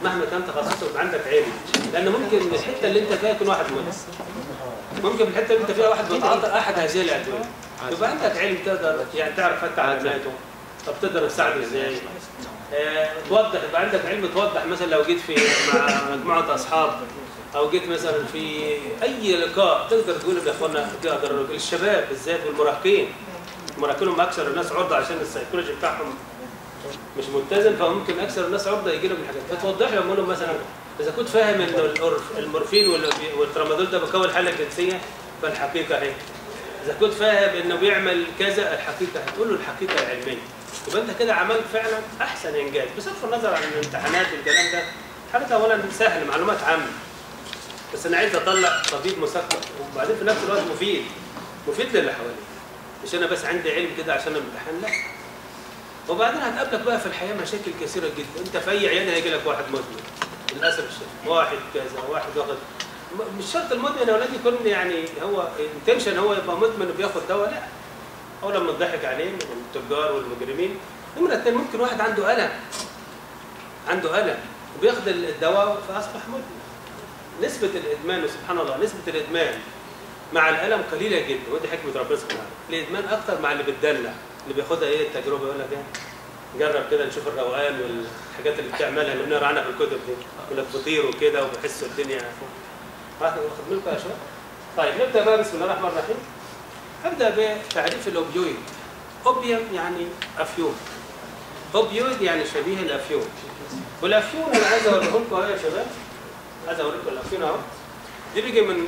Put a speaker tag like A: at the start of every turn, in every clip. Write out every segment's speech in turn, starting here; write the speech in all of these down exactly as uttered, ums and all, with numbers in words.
A: مهما كان تخصصك يبقى عندك علم، لان ممكن الحته اللي انت فيها يكون واحد مدرس، ممكن في الحته اللي انت فيها واحد بيتعاطى احد هذه الادويه، يبقى عندك علم تقدر يعني تعرف حتى علاماته، طب تقدر تساعده ازاي؟ اه توضح، يبقى عندك علم توضح مثلا لو جيت في مع مجموعه اصحاب او جيت مثلا في اي لقاء تقدر تقول يا اخوانا تقدر الشباب بالذات والمراهقين، المراهقين هم اكثر الناس عرضه عشان السيكولوجي بتاعهم مش متزن، فممكن اكثر الناس عرضه يجي لهم الحاجات، فتوضح لهم لهم مثلا اذا كنت فاهم ان المورفين والترامادول ده بيكون حاله جنسيه فالحقيقه اهي، اذا كنت فاهم انه بيعمل كذا الحقيقه هتقول له الحقيقه العلميه، يبقى انت كده عملت فعلا احسن انجاز، بصرف النظر عن الامتحانات والكلام ده، حاجه اولا سهل معلومات عامه، بس انا عايز اطلع طبيب مثقف وبعدين في نفس الوقت مفيد، مفيد للي حواليك، مش انا بس عندي علم كده عشان الامتحان، لا. وبعدين هتقابلك بقى في الحياه مشاكل كثيره جدا، انت في اي عياده هيجي لك واحد مدمن للاسف الشديد، واحد كذا واحد واخد، مش شرط المدمن يا اولاد يكون يعني هو انتنشن هو يبقى مدمن وبياخد دواء، لا. او لما تضحك عليه من التجار والمجرمين. نمره اثنين ممكن واحد عنده الم عنده الم وبياخد الدواء فاصبح مدمن. نسبه الادمان وسبحان الله نسبه الادمان مع الالم قليله جدا، ودي حكمه ربنا سبحانه وتعالى. الادمان اكثر مع اللي بتدلع، اللي بياخدها ايه التجربه يقول لك ايه جرب كده نشوف الروقان والحاجات اللي بتعملها اللي بنقرا عنها في الكتب دي، يقول لك بيطيروا كده وبيحسوا الدنيا. واخد بالكم يا شباب؟ طيب نبدا بقى بسم الله الرحمن الرحيم. ابدا بتعريف الاوبيويد. اوبيوم يعني افيون. اوبيويد يعني شبيه الافيون. والافيون انا عايز اوريه لكم اهو يا شباب. عايز اوريكم الافيون اهو. دي بيجي من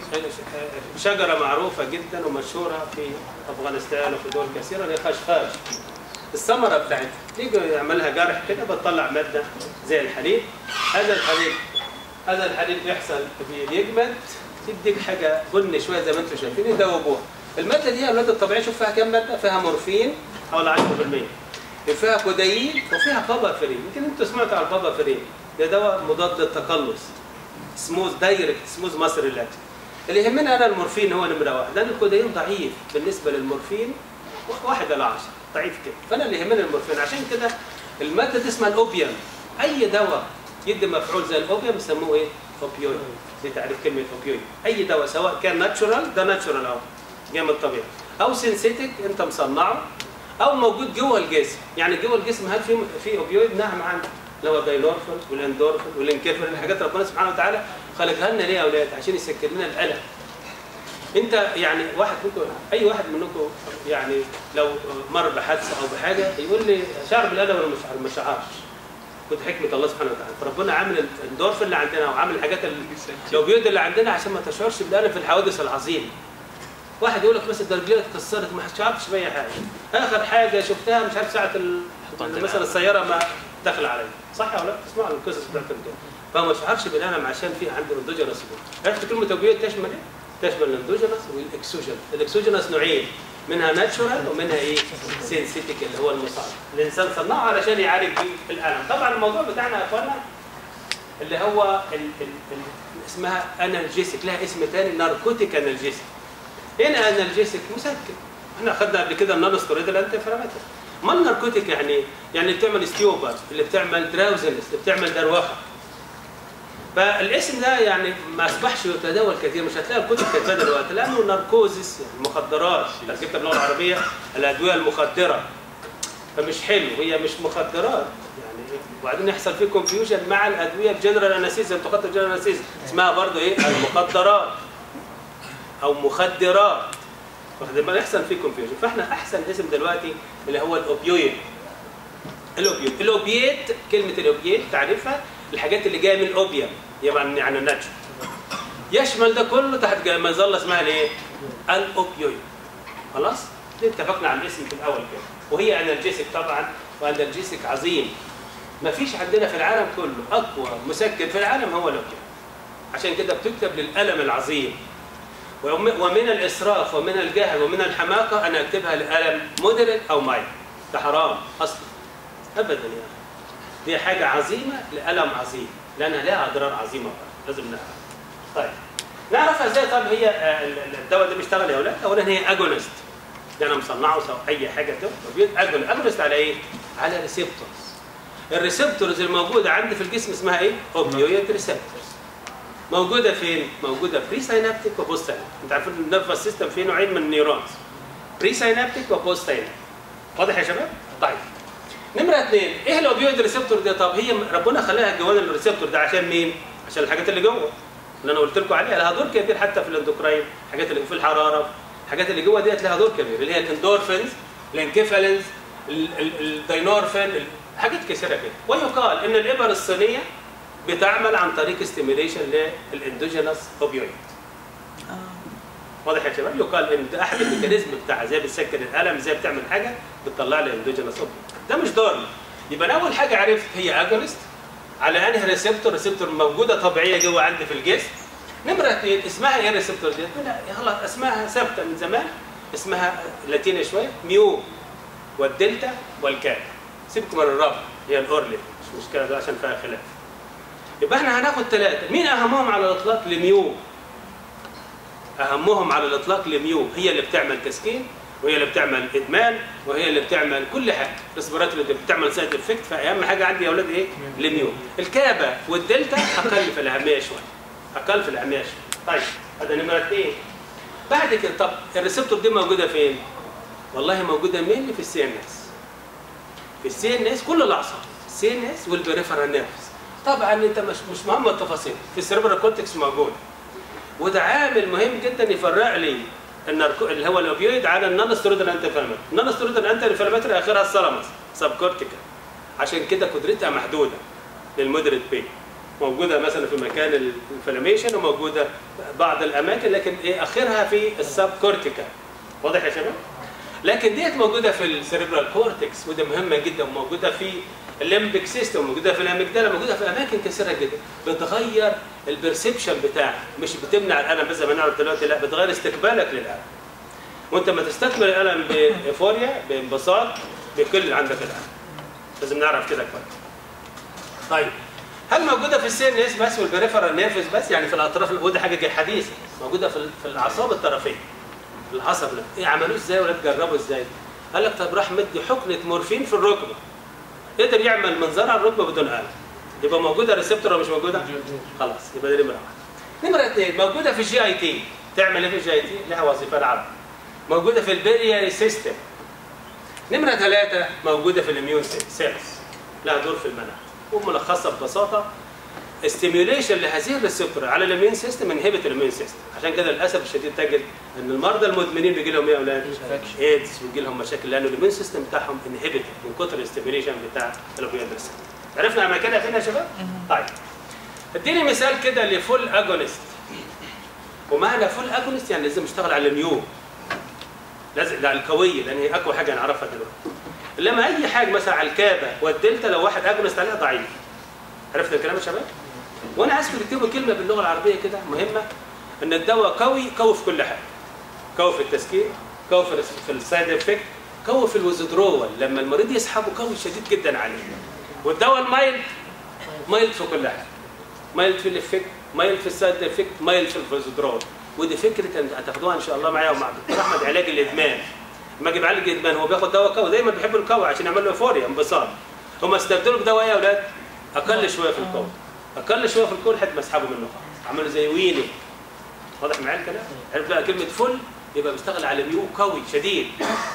A: شجره معروفه جدا ومشهوره في افغانستان وفي دول كثيره، هي خشخاش. الثمره بتاعتها تيجي يعملها جرح كده بتطلع ماده زي الحليب. هذا الحليب هذا الحليب بيحصل بيجمد تديك حاجه بني شويه زي ما انتم شايفين يدوبوها. الماده دي يا اولاد الطبيعيه شوف فيها كام ماده؟ فيها مورفين حوالي عشرة بالمئة، وفيها كودايين وفيها بابافرين. يمكن انتم سمعتوا عن البابافرين، ده دواء مضاد للتقلص، سموث دايركت سموث مصر ريلاكس. اللي يهمنا انا المورفين هو نمره واحد، لان الكودايين ضعيف بالنسبه للمورفين واحد على عشرة ضعيف كده، فانا اللي يهمني المورفين. عشان كده الماده دي اسمها الاوبيوم. اي دواء يدي مفعول زي الاوبيوم بيسموه ايه؟ اوبيويد. دي تعريف كلمه اوبيويد. اي دواء سواء كان ناتشورال، ده ناتشورال اهو جاي من الطبيعه، او سينثيتك انت مصنعه، او موجود جوه الجسم. يعني جوه الجسم هل في في اوبيويد؟ نعم عندنا، اللي هو الداينورفين والاندورفين والانكيفرين، الحاجات اللي ربنا سبحانه وتعالى خلقها لنا ليه يا اولاد؟ عشان يسكر لنا الالم. انت يعني واحد منكم اي واحد منكم يعني لو مر بحادثه او بحاجه يقول لي شعر بالالم ولا مش شعر؟ ما شعرش. كنت حكمه الله سبحانه وتعالى، فربنا عامل الاندورفين اللي عندنا وعامل الحاجات الاوبيويد اللي عندنا عشان ما تشعرش بالالم في الحوادث العظيمه. واحد يقول لك مثلا ده رجليها اتكسرت ما شعرتش باي حاجه، اخر حاجه شفتها مش عارف ساعه ال... مثلا السياره ما دخل عليا، صح ولا لا؟ تسمعوا القصص بتاعتهم كده، فما شعرش بالالم عشان في عنده اندوجينس. عرفت كلمه اوبيويد تشمل ايه؟ تشمل الاندوجينس والاكسوجين. الاكسوجينس نوعين، منها ناتشورال ومنها ايه؟ سينثيتيك اللي هو المصاب. الانسان صنعه علشان يعالج بيه الالم. طبعا الموضوع بتاعنا يا اخوانا اللي هو ال... ال... ال... اسمها انالجيسيك، لها اسم ثاني ناركوتيك انالجيسيك. هنا انالجيسيك مسكن. احنا اخذنا قبل كده النون ستيرويدال انتي انفلاماتوري. ما الناركوتيك يعني؟ يعني اللي بتعمل ستيوبر، اللي بتعمل دراوزنس، اللي بتعمل دروخه. فالاسم ده يعني ما اصبحش يتداول كثير، مش هتلاقي الكتب كاتباه دلوقتي، لانه ناركوزيس يعني مخدرات، ترجمتها باللغه العربيه الادويه المخدره. فمش حلو، هي مش مخدرات يعني. وبعدين يحصل فيه كونفيوجن مع الادويه الجنرال انستيزيا، انتوا خدتوا الجنرال انستيزيا اسمها برضه ايه؟ المخدرات او مخدرات. فلما يحصل فيه كونفيوجن، فاحنا احسن اسم دلوقتي اللي هو الاوبيويد. الاوبيويد الاوبيات كلمه الاوبيات تعرفها الحاجات اللي جايه من الاوبيوم، يعني يعني الناتشر. يشمل ده كله تحت مظله اسمها الايه؟ الاوبيويد. خلاص؟ دي اتفقنا على الاسم في الاول كده. وهي انالجيسيك طبعا، وانالجيسيك عظيم. ما فيش عندنا في العالم كله اقوى مسكن في العالم هو الاوبيويد. عشان كده بتكتب للالم العظيم. ومن الاسراف ومن الجهل ومن الحماقه انا اكتبها للالم مودريت او مايل. ده حرام اصلا. ابدا يعني. دي حاجه عظيمه لالم عظيم، لانها لها اضرار عظيمه لازم نعرف. طيب نعرفها ازاي؟ طب هي الدواء ده بيشتغل يا اولاد؟ اولا هي اجونست. ده انا مصنعه سواء اي حاجه كده. اجونست على ايه؟ على ريسبتورز. الريسبتورز الموجوده عندي في الجسم اسمها ايه؟ اوبيويد ريسبتورز. موجوده فين؟ موجوده بري ساينابتيك وبوست ساينابتيك. انت عارفين النيرفس سيستم فيه نوعين من النيورونز، بري ساينابتيك وبوست ساينابتيك. واضح يا شباب؟ طيب نمره اثنين، ايه الاوبيويد ريسبتور دي؟ طب هي ربنا خلاها جوان الريسبتور ده عشان مين؟ عشان الحاجات اللي جوه اللي انا قلت لكم عليها، لها دور كبير حتى في الاندوكراين، الحاجات اللي في الحراره، الحاجات اللي جوه ديت لها دور كبير، اللي هي الاندورفينز، الانكيفالينز، الداينورفين، حاجات كثيره كده. ويقال ان الابر الصينيه بتعمل عن طريق ستيميليشن للاندوجينوس اوبيويد. واضح يا شباب؟ يقال ان ده احد الميكانيزم بتاعها، زي بتسكن الالم، زي بتعمل حاجه بتطلع لي اندوجينوس اوبيويد. ده مش دورنا. يبقى انا اول حاجه عرفت هي اجونست على انهي ريسبتور، ريسبتور موجوده طبيعيه جوه عندي في الجسم. نمره اثنين، اسمها ايه الريسبتور دي؟ لا يلا اسمها ثابته من زمان، اسمها لاتيني شويه، ميو والدلتا والكاب. سيبكم من الرابعه هي الاورلي، مش مشكله ده عشان فيها خلاف. يبقى احنا هناخد ثلاثه، مين اهمهم على الاطلاق؟ الميو. اهمهم على الاطلاق الميو، هي اللي بتعمل تسكين، وهي اللي بتعمل ادمان، وهي اللي بتعمل كل حاجه، ريسبيراتوري اللي بتعمل سايد افكت. فاهم حاجه عندي يا اولاد ايه؟ الميو. الكابا والدلتا اقل في الاهميه شويه. اقل في الاهميه شويه. طيب هذا نمره اثنين. بعد كده طب الريسبتور دي موجوده فين؟ والله موجوده مين؟ في السي ان اس. في السي ان اس كل الاعصاب، السي ان اس والبريفرال نيرفز. طبعا انت مش مش مهم التفاصيل، في السيربرال كورتكس موجود. وده عامل مهم جدا يفرق لي الناركو اللي هو الاوبيويد على النون ستيرويدال انتي انفلاماتوري. النون ستيرويدال انتي انفلاماتوري اخرها الثالاموس سب كورتيكال، عشان كده قدرتها محدوده للمودريت بين. موجوده مثلا في مكان الانفلاميشن وموجوده بعض الاماكن، لكن ايه اخرها في السب كورتيكال. واضح يا شباب؟ لكن ديت موجوده في السيربرال كورتكس، وده مهمه جدا، وموجوده في الليمبيك سيستم، موجوده في الاميجدالا، موجوده في اماكن كثيره جدا. بتغير البرسبشن بتاعك، مش بتمنع الالم بس زي ما نعرف دلوقتي، لا بتغير استقبالك للالم. وانت ما تستقبل الالم بايفوريا بانبساط بيقل عندك الالم. لازم نعرف كده كويس. طيب هل موجوده في السي ان اس بس والبريفرال نيرفز بس؟ يعني في الاطراف، وده حاجه حديثه، موجوده في في الاعصاب الطرفيه. العصب ده ايه عملوه ازاي ولا تجربوا ازاي؟ قال لك طب راح مدي حقنه مورفين في الركبه، قدر يعمل منظار على الركبه بدون الم. يبقى موجوده ريسبتور ولا مش موجوده؟ خلاص يبقى دي نمره واحد. نمره اثنين، موجوده في الجي اي تي. تعمل ايه في الجي اي تي؟ لها وظيفه العامه. موجوده في البيرياري سيستم. نمره ثلاثه، موجوده في الاميون سيلز، لها دور في المناعه. وملخصه ببساطه ستيميوليشن لهذه الريسبتور على الاميون سيستم انهبت الاميون سيستم. عشان كده للاسف الشديد تجد ان المرضى المدمنين بيجي لهم ايه يا اولاد؟ ايدز، ويجي لهم مشاكل لان الاميون سيستم بتاعهم انهبت من كتر الاستيميوليشن بتاع الاوبيويد ريسبتور. عرفنا اماكنها فين يا شباب؟ طيب اديني مثال كده لفول اجونست. ومعنى فول اجونست يعني لازم اشتغل على الميو، لازم لا القويه لان هي اقوى حاجه نعرفها دلوقتي. لما اي حاجه مثلا على الكابا والدلتا لو واحد اجونست عليها ضعيف. عرفت الكلام يا شباب؟ وانا عايزكم تكتبوا كلمه باللغه العربيه كده مهمه، ان الدواء قوي، قوي في كل حاجه. قوي في التسكين، قوي في السايد افكت، قوي في الوزدرول، لما المريض يسحبه قوي شديد جدا عليه. والدواء المايلد، مايلد في كل حاجه. مايلد في الافكت، مايلد في السايد افكت، مايلد في الوزدرول. ودي فكره هتاخدوها ان شاء الله معايا ومع دكتور احمد، علاج الادمان. لما اجي بعالج الادمان هو بياخد دواء قوي، دايما بيحب القوي عشان يعمل له ايفوريا انبساط. هم استبدلوا بدواء ايه يا اولاد؟ اقل شويه في القوه. اقل شويه في الكل لحد ما اسحبه منه خالص، عملوا زي ويني. واضح معايا الكلام؟ عرفت بقى كلمه فل يبقى بيشتغل على ميو قوي شديد.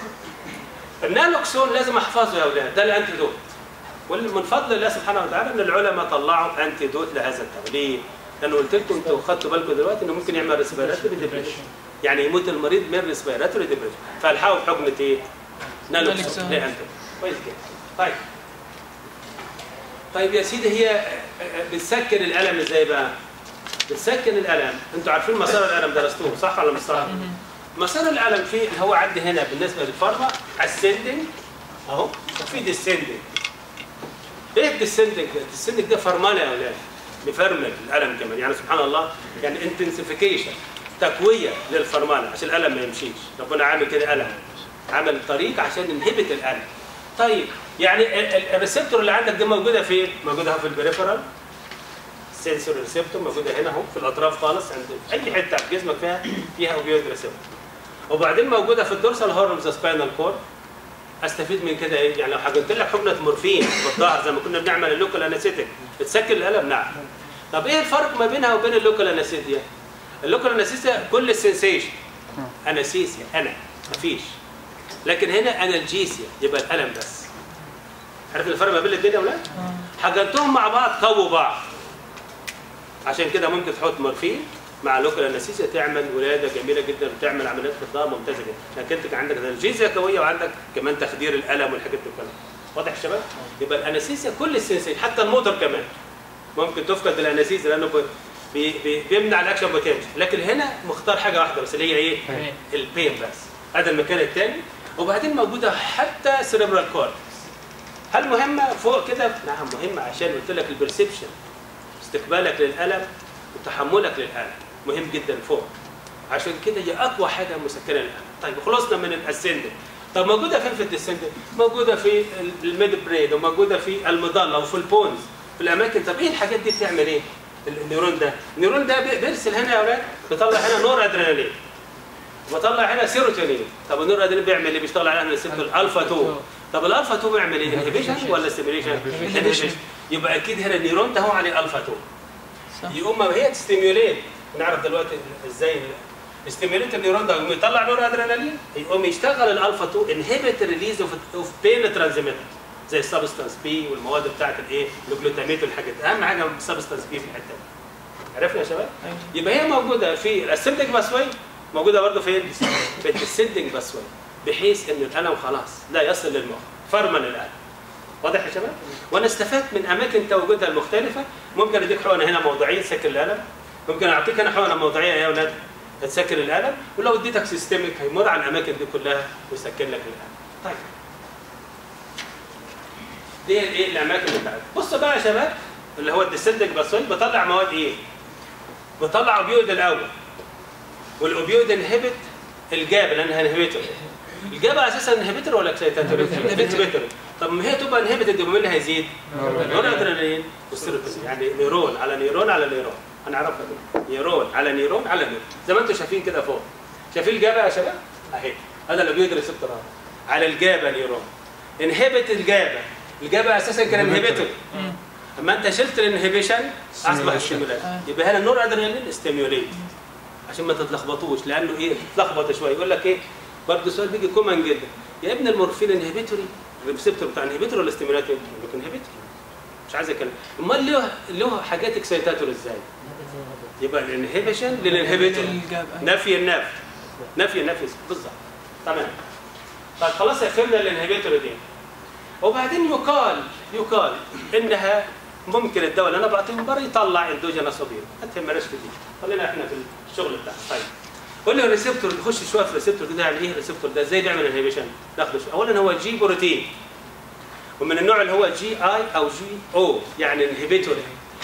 A: النالوكسون لازم احفظه يا اولاد، ده الانتيدوت. ومن فضل الله سبحانه وتعالى ان العلماء طلعوا انتيدوت لهذا الدواء. ليه؟ لانه قلت لكم انتوا خدتوا بالكم دلوقتي انه ممكن يعمل ريسبيراتوري ديبريشن، يعني يموت المريض من ريسبيراتوري ديبريشن، فالحقوا بحقنه ايه؟ نالوكسون لانتيدوت. كويس جدا. طيب طيب يا سيدي، هي بتسكن الالم ازاي بقى؟ بتسكن الالم، انتوا عارفين مسار الالم درستوه صح ولا مش صح؟ مسار الالم فيه اللي هو عندي هنا بالنسبه للفارما اسندنج اهو، وفي ديسندنج. ايه الديسندنج؟ الديسندنج ده فرمله يا اولاد، بيفرمل الالم كمان، يعني سبحان الله، يعني انتنسيفيكيشن، تقويه للفرمله عشان الالم ما يمشيش. ربنا عامل كده الم، عمل طريق عشان ينهبت الالم. طيب يعني الريسبتور اللي عندك دي موجوده فين؟ موجوده في البريفرال سنسور ريسبتور، موجوده هنا اهو في الاطراف خالص، عند اي حته في جسمك فيها فيها اوبيويد ريسبتور. وبعدين موجوده في الدورسال هورن اوف ذا سباينال كورد، استفيد من كده ايه؟ يعني لو حقنت لك حقنه مورفين في الظهر زي ما كنا بنعمل اللوكال انستيك بتسكن الالم؟ نعم. طب ايه الفرق ما بينها وبين اللوكال انستيزيا؟ اللوكال انستيزيا كل السنسيشن انستيزيا انا مفيش، لكن هنا انالجيسيا يبقى الالم بس. عارف الفرق ما بين الاثنين يا ولاد؟ حقنتهم مع بعض قووا بعض. عشان كده ممكن تحط مورفين مع لوكال انستيزيا تعمل ولاده جميله جدا وتعمل عمليات في الظهر ممتازه جدا، عشان انت عندك انالجيزيا قويه وعندك كمان تخدير الالم والحاجات دي كلها. واضح يا شباب؟ يبقى الانستيزيا كل السنسيشن حتى الموتور كمان ممكن تفقد بالانستيزيا لانه بي بي بيمنع الاكشن بوتنشال، لكن هنا مختار حاجه واحده بس اللي هي ايه؟ البين بس. هذا المكان الثاني. وبعدين موجوده حتى سيريبرال كورتكس. هل مهمه فوق كده؟ نعم مهمه، عشان قلت لك البرسبشن استقبالك للالم وتحملك للالم مهم جدا فوق. عشان كده هي اقوى حاجه مسكنه للالم. طيب خلصنا من الاسندنج. طب موجوده فين في الديسندنج؟ موجوده في الميد برين وموجوده في المظله وفي البونز في الاماكن. طب ايه الحاجات دي بتعمل ايه؟ النيرون ده، النيرون ده بيرسل هنا يا اولاد، بيطلع هنا نور ادرينالين وبيطلع هنا سيروتونين. طب النور ادرينالين بيعمل ايه؟ بيشتغل على الريسبتور الفا اتنين. طب الالفا اتنين بيعمل ايه؟ انهبيشن ولا ستيميوليشن؟ انهبيشن. يبقى اكيد هنا النيرون ده هو عليه الفا اتنين. يقوم هي تستيميوليت. نعرف دلوقتي ازاي يستيميوليت النيرون ده يقوم يطلع نور ادرينالين، يقوم يشتغل الالفا اتنين انهبيت ريليز اوف بين ترانزميتر زي السبستانس بي والمواد بتاعت الايه؟ الجلوتاميت والحاجات. اهم حاجه السبستانس بي في الحته دي. عرفنا يا شباب؟ يبقى هي موجوده في الاسندنج باسوي، موجوده برضه فين؟ في الديسندنج باسوي، بحيث ان الالم خلاص لا يصل للمخ، فرما الالم. واضح يا شباب؟ وانا استفدت من اماكن تواجدها المختلفه. ممكن اديك حقنه هنا موضعيه تسكن الالم، ممكن اعطيك انا حقنه موضعيه يا اولاد تسكن الالم، ولو اديتك سيستميك هيمر على الاماكن دي كلها ويسكن لك الالم. طيب دي ايه الاماكن بتاعتها؟ بصوا بقى يا شباب، اللي هو الديسندنج باسوي بطلع مواد ايه؟ بطلع اوبيويد الاول، والاوبيويد انهبت الجابا لانها انهبيتور. الجابا اساسا انهبيتور ولا اكسيتاتور؟ انهبيتور. طب ما هي تبقى انهبيتد يبقى مين اللي هيزيد؟ نور ادرينالين والسيروتونين. يعني نيرون على نيرون على نيرون، هنعرفها دي. نيرون على نيرون على نيرون، زي ما انتم شايفين كده فوق. شايفين الجابا يا شباب؟ اهي هذا الاوبيويد ريسبتور على الجابا نيرون. انهبت الجابا، الجابا اساسا كان انهبيتور. اما انت شلت الانهبيشن اصبح ستيموليت. يبقى هنا النور ادرينالين ستيموليت عشان ما تتلخبطوش، لانه ايه؟ تتلخبط شويه. يقول لك ايه؟ برضه سؤال بيجي كومن جدا، يا ابن المورفين انهبيتوري الريسبتور بتاع انهبيتور ولا ستيمولاتور؟ يقول لك انهبيتوري. مش عايز اتكلم. امال له له حاجات اكسيتاتور ازاي؟ يبقى الانهبيشن للانهبيتور، نفي النفي، نفي النفي بالظبط. تمام. طيب خلاص فهمنا الانهبيتور دي. وبعدين يقال يقال انها ممكن الدواء اللي انا بعطيه من بره يطلع اندوجينوس اوبيويد. ما تهمناش في دي، خلينا احنا في الشغل بتاعنا. طيب قول لي الريسبتور، نخش شويه في الريسبتور ده. يعني ايه الريسبتور ده؟ ازاي بيعمل انهبيشن؟ ناخده شويه. اولا هو جي بروتين، ومن النوع اللي هو جي اي او جي او، يعني انهبيتوري.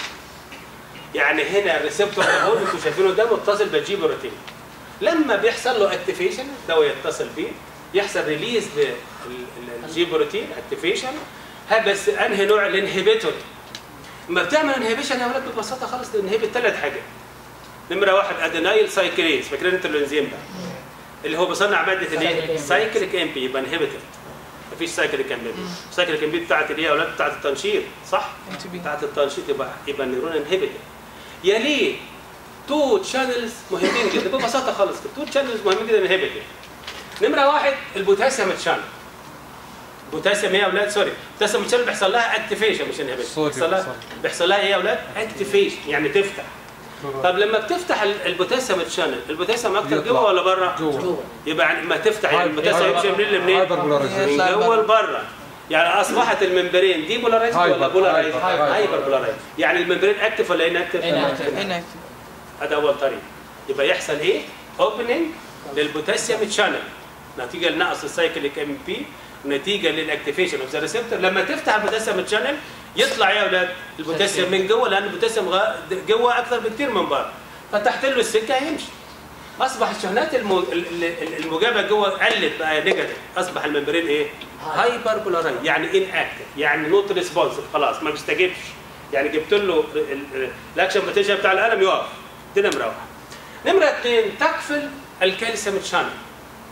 A: يعني هنا الريسبتور ده انتوا شايفينه ده متصل بالجي بروتين. لما بيحصل له اكتيفيشن الدواء يتصل بيه، يحصل ريليز للجي بروتين اكتيفيشن. ها بس انهي نوع؟ الانهبيتوري. لما بتعمل انهبيشن يا ولاد ببساطه خالص تنهبت ثلاث حاجات. نمره واحد ادينايل سايكليز، فاكرين انت الانزيم ده اللي هو بيصنع ماده الايه؟ سايكليك ام بي، يبقى انهبيتد. مفيش سايكليك ام بي. سايكليك ام بي بتاعت الايه يا ولاد؟ بتاعت التنشيط، صح؟ بتاعت التنشيط، يبقى يبقى النيرون انهبيتد. يليه تو تشانلز مهمين جدا ببساطه خالص كده. تو تشانلز مهمين جدا انهبيتد. نمره واحد البوتاسيوم تشانل. بوتاسيوم ايه يا اولاد؟ سوري، بوتاسيوم تشانل بيحصل لها اكتيفيشن مش انهبيشن. بيحصل لها بيحصل لها ايه يا اولاد؟ اكتيفيشن، يعني تفتح. طب لما بتفتح البوتاسيوم تشانل، البوتاسيوم اكتر جوه ولا بره؟ جوه. يبقى لما تفتح يعني البوتاسيوم يمشي منين لمنين؟ من جوه لبره. يعني اصبحت الممبرين دي بولارايز ولا بولارايز؟ هايبر بولارايز. يعني الممبرين اكتف ولا انكتف؟ انكتف. هذا اول طريق. يبقى يحصل ايه؟ اوبننج للبوتاسيوم تشانل نتيجه لنقص السايكليك ام بي ونتيجه للاكتيفيشن اوف ذا ريسبتور. لما تفتح البوتاسيوم تشانل يطلع يا اولاد البوتاسيوم من جوه، لان البوتاسيوم جوه اكثر بكثير من بره. فتحت له السكه هيمشي. اصبح الشحنات الموجبه جوه قلت بقى نيجاتيف، اصبح الممبرين ايه؟ هايبر بولارايز، يعني ان اكتف، يعني نوت ريسبونسيف، خلاص ما بيستجيبش. يعني جبت له الاكشن بوتنشال بتاع الالم يقف. دي نمره واحد. نمره اثنين تقفل الكالسيوم تشانل.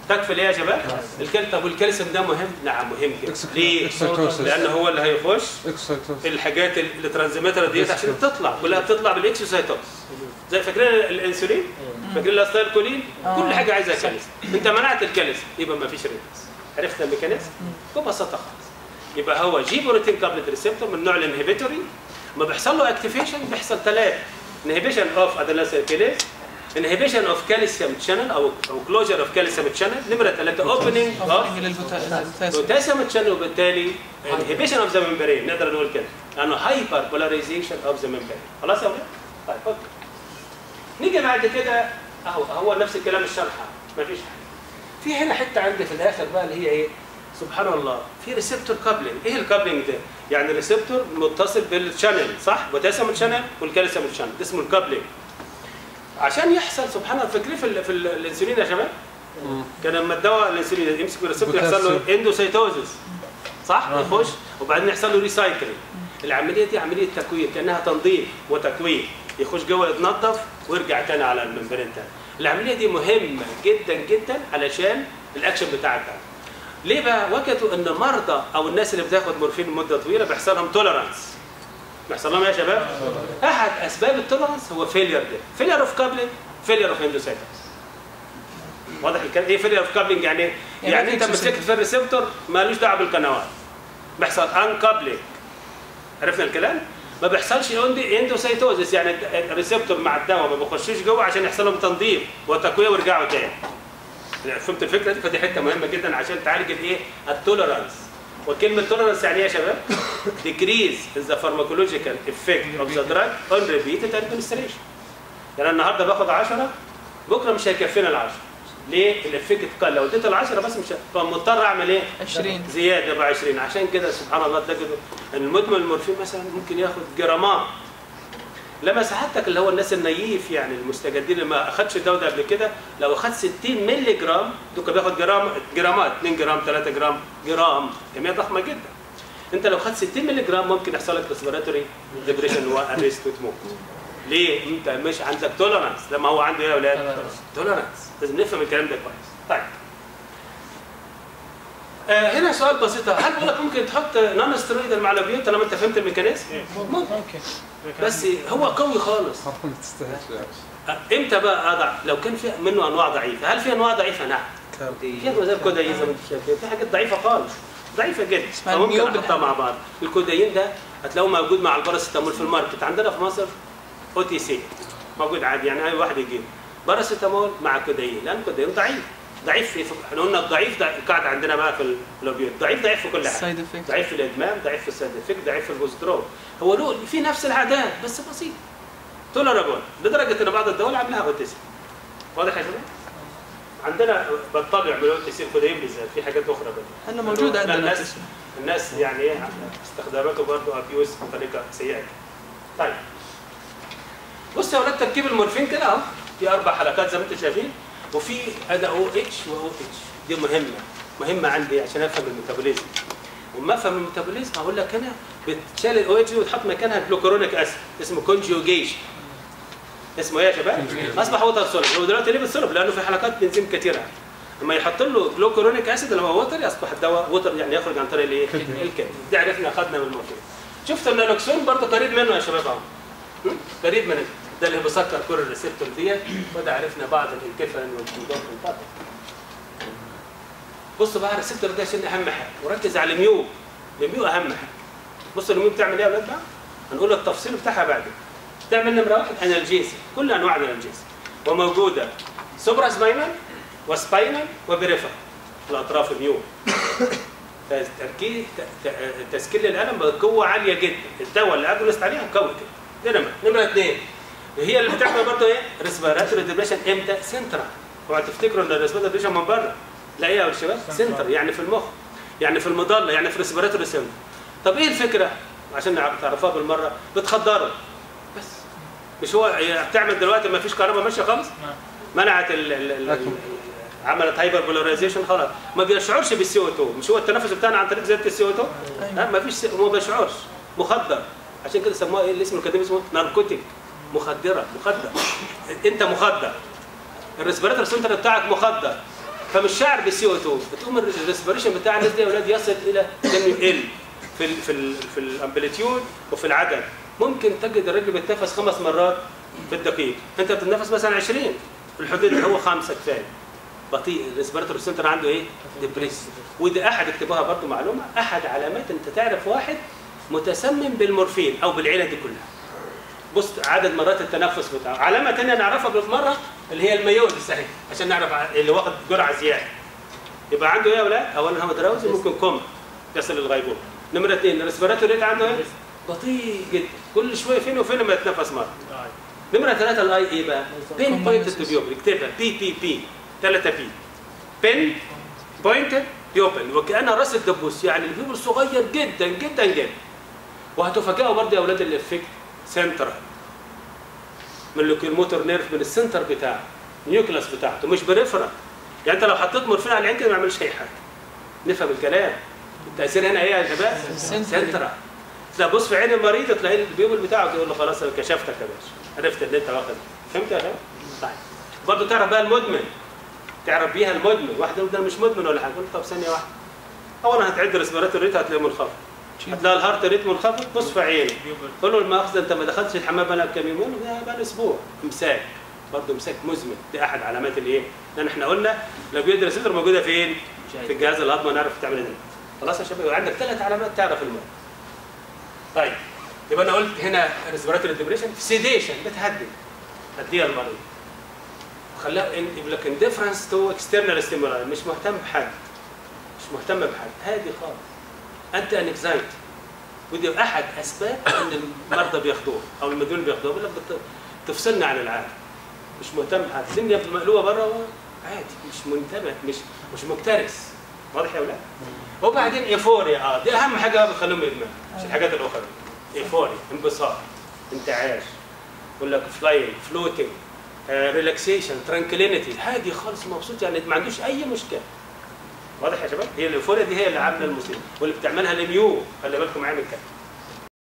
A: تكفي ليه يا شباب؟ الكل طب والكالسيوم ده مهم؟ نعم مهم جدا. ليه؟ لأنه هو اللي هيخش الحاجات اللي ترانزميتر ديت عشان تطلع كلها بتطلع بالاكسوسايتوز. زي فاكرين الانسولين؟ فاكرين الاستايلكولين؟ كل حاجة عايزة كالسيوم. أنت منعت الكالسيوم يبقى ما فيش ريدكس. عرفت الميكانيزم؟ ببساطة خالص. يبقى هو جي بروتين كابلت ريسبتور من نوع الانهبيتوري، ما بيحصل له اكتيفيشن بيحصل ثلاثة. انهبيشن اوف ادينوسيركيليز، انهبيشن اوف كالسيوم شانل او او كلوجر اوف كالسيوم شانل، نمره ثلاثه اوبننج اوف بوتاسيوم شانل، وبالتالي انهبيشن اوف ذا ممبرين. نقدر نقول كده لانه هايبر بولاريزيشن اوف ذا ممبرين. خلاص يا ولاد؟ طيب اوكي. نيجي بعد كده اهو هو نفس الكلام الشرحه ما فيش حاجه. في هنا حته عندي في الاخر بقى اللي هي ايه؟ سبحان الله في ريسبتور كابلنج. ايه الكابلنج ده؟ يعني ريسبتور متصل بالشانل صح؟ بوتاسيوم شانل والكالسيوم شانل، ده اسمه الكابلنج. عشان يحصل سبحان الله فاكرين في, في الانسولين يا شباب؟ كان لما الدواء الانسولين يمسك الريسبتور يحصل له اندوسيتوزس صح؟ يخش وبعدين يحصل له ريسايكلينج. العمليه دي عمليه تكوين كانها تنظيف وتكوين، يخش جوه يتنظف ويرجع تاني على الممبرين تاني. العمليه دي مهمه جدا جدا علشان الاكشن بتاعك ده. ليه بقى؟ وجدوا ان مرضى او الناس اللي بتاخد مورفين لمده طويله بيحصل لهم توليرانس. بيحصل لهم ايه يا شباب؟ احد اسباب التوليرانس هو فيلير ده، فيلير اوف كابلنج، فيلير اوف اندوسايتوز. واضح الكلام؟ ايه فيلير اوف كابلنج يعني ايه؟ يعني, يعني انت مسكت في الريسبتور مالوش دعوه بالقنوات. بيحصل ان كابلنج. عرفنا الكلام؟ ما بيحصلش اندوسايتوزس، يعني الريسبتور مع الدواء ما بيخشوش جوه عشان يحصل لهم تنظيف وتكويه ويرجعوا تاني. فهمت الفكره دي؟ فدي حته مهمه جدا عشان تعالج الايه؟ التوليرانس. وكلمه توليرانس يعني ايه يا شباب؟ decrease in the pharmacological effect of the drug on repeated administration. يعني النهارده باخد عشرة بكره مش هيكفينا ال عشرة. ليه؟ الافكت قل، لو اديت ال عشرة بس مش فمضطر اعمل ايه؟
B: عشرين
A: زياده ب عشرين. عشان كده سبحان الله تلاقي المدمن المورفين مثلا ممكن ياخد جرامات. لما سعادتك اللي هو الناس النييف يعني المستجدين اللي ما اخدش الدواء ده قبل كده، لو اخد ستين مللي جرام دوك بياخد جرام جرامات اتنين جرام ثلاثة جرام جرام، كميه ضخمه جدا. انت لو خدت ستين مللي جرام ممكن يحصل لك ريسبيراتوري ديبريشن واريست وتموت. ليه؟ انت مش عندك توليرانس. لما هو عنده ايه يا اولاد؟ توليرانس. لازم نفهم الكلام ده كويس. طيب آه هنا سؤال بسيط، هل بقول لك ممكن تحط نون ستيرويدال مع الابيوت طالما انت فهمت الميكانيزم؟ ممكن. بس هو قوي خالص.
C: ما تستاهلش.
A: امتى بقى اضع؟ لو كان في منه انواع ضعيفه. هل في انواع ضعيفه؟ نعم. في انواع زي الكودايين زي ما انت شايف، في حاجات ضعيفه خالص، ضعيفه جدا. ممكن نحطها مع بعض. الكودايين ده هتلاقوه موجود مع الباراسيتامول في الماركت عندنا في مصر او تي سي موجود عادي، يعني اي واحد يجيب باراسيتامول مع كودايين، لان الكودايين ضعيف. ضعيف في احنا قلنا الضعيف ده القاعده عندنا بقى في الاوبيويد، ضعيف ضعيف في كل حاجه. ضعيف في الادمان، ضعيف في السايد افكت، ضعيف في البوزدرول. هو له في نفس العادات بس بسيط. تولرابل لدرجه ان بعض الدول عاملاها او تي سي. واضح يا شباب؟ عندنا بالطبع بالاو تي سي الكودايين بالذات، في حاجات اخرى بقى.
B: انا موجوده عندنا.
A: الناس الناس يعني ايه استخداماته برضه ابيوز بطريقه سيئه. طيب بص يا اولاد تركيب المورفين كده اهو، في اربع حلقات زي ما انتم شايفين، وفي ادا او اتش واو اتش. دي مهمه مهمه عندي عشان افهم الميتابوليزم. وما افهم الميتابوليزم هقول لك انا بتشال الاو اتش وتحط مكانها جلوكورونيك اسيد اسمه كونجوجيشن. اسمه ايه يا شباب؟ اصبح ووتر سولب. هو دلوقتي ليه بالسولب؟ لانه في حلقات بنزيم كثيره. لما يحط له جلوكورونيك اسيد اللي هو ووتر يصبح الدواء ووتر، يعني يخرج عن طريق الايه؟ الكبد. دي عرفنا اخذنا من المورفين. شفت النالوكسون برضه قريب منه يا شباب اهو. قريب من ده اللي بيسكر كل الريسبتور ديت، وده عرفنا بعض الانكفالين والكوندوفين. بصوا بقى الريسبتور ده عشان اهم حاجه، وركز على الميو. الميو اهم حاجه. بصوا الميو بتعمل ايه يا اولاد بقى؟ هنقول التفصيل بتاعها بعدين. بتعمل نمره واحد انالجيسي، كل انواع الانالجيسي، وموجوده سوبرا سباينال وسباينال وبريفر الاطراف الميو. تركيز تسكيل الالم بقوه عاليه جدا، الدواء اللي اجلست عليها قوي كده. دي نمره نمره اثنين، هي اللي بتعمل برضه ايه؟ ريسبيراتوري ديبريشن امتى؟ سنترال. اوعى تفتكروا ان الريسبيراتوري ديبريشن من بره. لا ايه يا شباب؟ سنتر، يعني في المخ، يعني في المضله، يعني في الريسبيراتوري سنتر. طب ايه الفكره؟ عشان تعرفوها بالمره، بتخدروا بس. مش هو بتعمل دلوقتي ما فيش كهرباء ماشيه خالص؟ منعت ال ال ال عملت هايبر بولاريزيشن خلاص، ما بيشعرش بالسي او اتنين. مش هو التنفس بتاعنا عن طريق زياده السي او اتنين؟ ها ما فيش، ما بيشعرش، مخدر. عشان كده سموها ايه الاسم الكاتب اسمه ناركوتيك، مخدره، مخدر. انت مخدر، الريسبيراتور سنتر بتاعك مخدر. فمش شعر بالسي او اتنين، بتقوم الريسبيريشن بتاع الناس دي يا اولاد يصل الى انه يقل في ال في ال في الامبليتيود وفي العدد. ممكن تجد الرجل بيتنفس خمس مرات في الدقيقه، انت بتتنفس مثلا عشرين، في الحدود اللي هو خمسه كفايه. بطيء الريسبيراتوري سنتر عنده ايه؟ ديبريس. ودي احد اكتبوها برضه معلومه، احد علامات انت تعرف واحد متسمم بالمورفين او بالعيله دي كلها. بص عدد مرات التنفس بتاعه. علامه ثانيه نعرفها بالمره اللي هي الميولس اهي عشان نعرف اللي واخد جرعه زياده. يبقى عنده ايه يا اولاد؟ اولا هو دراوزي ممكن كوما يصل للغيبوبه. نمره اثنين الريسبيراتوري ريت عنده ايه؟ بطيء جدا، كل شويه فين وفين ما يتنفس مره. نمره ثلاثه الاي ايه بقى؟ بين بوينتد بيوبل، اكتبها بي بي بي ثلاثه بي. بين بوينتد بيوبل وكانها راس الدبوس، يعني البيوبل صغير جدا جدا جدا. وهتفاجئوا برضه يا اولاد الافكت سنترال من اللوكيموتور نيرف من السنتر بتاعه، النيوكلاس بتاعته مش بريفرال. يعني انت لو حطيت مورفين على العين كده ما يعملش اي حاجه. نفهم الكلام. التاثير هنا ايه يا شباب؟ سنترال. تلاقي بص في عين المريض تلاقي البيوبل بتاعه تقول له خلاص انا كشفتك يا باشا، عرفت ان انت واخد. فهمت يا شباب؟ طيب برضه تعرف بقى المدمن، تعرف بيها المدمن. واحد يقول ده مش مدمن ولا حاجه، قول طب ثانيه واحده. اولا هتعد ريسبيراتوري ريت هتلاقيه منخفض، هتلاقي الهارت ريت منخفض، بص في عينه قول له المؤاخذه انت ما دخلتش الحمام بقالك كام يوم؟ يقول له بقى اسبوع. امساك برضه امساك مزمن، دي احد علامات الايه؟ لان احنا قلنا لو بيد ريسبتور موجوده فين؟ في الجهاز الهضمي ونعرف تعمل ايه. خلاص يا شباب يبقى عندك ثلاث علامات تعرف المرض. طيب يبقى انا قلت هنا ريسبيراتوري ديبريشن سيديشن بتهدد هديها المريض وخلاها يقول لك انديفرنس تو اكسترنال ستيمولاي، مش مهتم بحد، مش مهتم بحد، هادي خالص. انت انكزايتي، ودي احد اسباب ان المرضى بياخدوها او المدمنين بياخدوها، بيقول لك تفصلنا عن العالم، مش مهتم بحد، الدنيا مقلوبه بره عادي، مش منتبه، مش مش مكترث. واضح يا اولاد؟ وبعدين ايفوريا، اه دي اهم حاجه بقى بتخليهم يدمنوا، مش الحاجات الاخرى. ايفوريا، انبساط، انتعاش، يقول لك فلاينج، فلوتنج، ريلاكسيشن، ترانكلينيتي، هادي خالص مبسوط، يعني ما عندوش اي مشكله. واضح يا شباب؟ هي الايفوريا دي هي اللي عامله المصيبه واللي بتعملها الاميو، خلي بالكم معايا من الكلام.